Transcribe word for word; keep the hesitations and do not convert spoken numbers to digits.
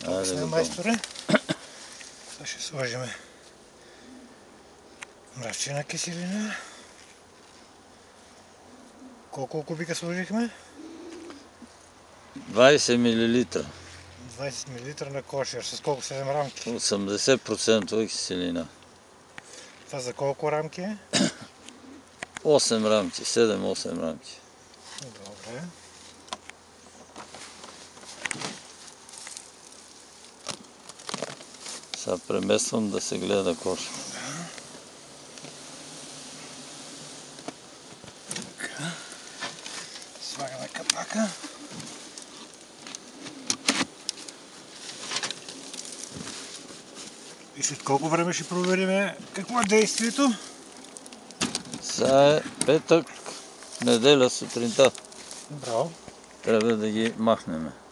Обясня, майсторе. Сега ще сложим мравчина киселина. Колко кубика сложихме? двайсет милилитра. двайсет милилитра на кошер. С колко седем рамки? осемдесет процента киселина. Това за колко рамки е? осем рамки, седем-осем рамки. Добре. Сега премествам да се гледа кошер. Така. Слагаме капака. И след колко време ще проверим какво е действието? Сега е петък, неделя сутринта. Браво. Трябва да ги махнем.